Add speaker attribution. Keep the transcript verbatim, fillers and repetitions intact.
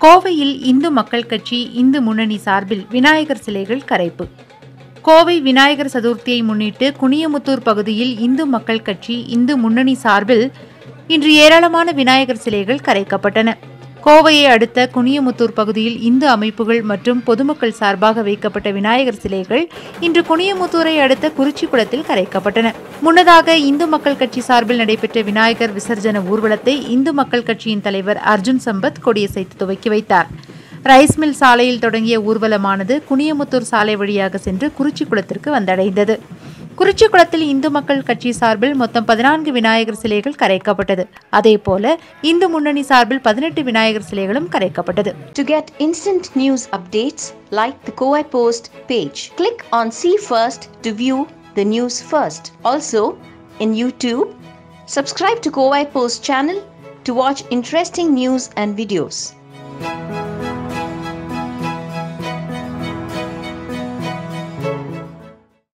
Speaker 1: கோவையில் இந்து மக்கள் கட்சி இந்து முன்னணி சார்பில் விநாயகர் சிலைகள் கரைப்பு. கோவை விநாயகர் சதுர்த்தியை முன்னிட்டு குனியமுத்தூர் பகுதியில் இந்து மக்கள் கட்சி இந்து முன்னணி சார்பில் இன்று ஏராளமான விநாயகர் சிலைகள் கரைக்கப்பட்டன. கோவையை அடுத்த குனியமுத்தூர் பகுதியில் இந்து அமைப்புகள் மற்றும் பொதுமக்கள் சார்பாக வைக்கப்பட்ட விநாயகர் சிலைகள் இன்று குனியமுத்தூரை அடுத்த குறிச்சிக்குளத்தில் கரைக்கப்பட்டன. முன்னதாக இந்து மக்கள் கட்சி சார்பில் நடைபெற்ற விநாயகர் விசர்ஜன ஊர்வலத்தை இந்து மக்கள் கட்சியின் தலைவர் அர்ஜுன் சம்பத் கொடியசைத்து துவக்கி வைத்தார். ரைஸ் மில் சாலையில் தொடங்கிய ஊர்வலமானது குனியமுத்தூர் சாலை வழியாக சென்று குறிச்சிக்குளத்திற்கு வந்தடைந்தது. குறிச்சிக்குளத்தில் இந்து மக்கள் கட்சி சார்பில் மொத்தம் பதினான்கு விநாயகர் சிலைகள் கரைக்கப்பட்டது. அதேபோல இந்து முன்னணி சார்பில் பதினெட்டு விநாயகர் சிலைகளும் கரைக்கப்பட்டது.
Speaker 2: To get instant news updates, like the Kowai Post page. Click on See First to view the news first. Also, in YouTube, subscribe to Kowai Post channel to watch interesting news and videos.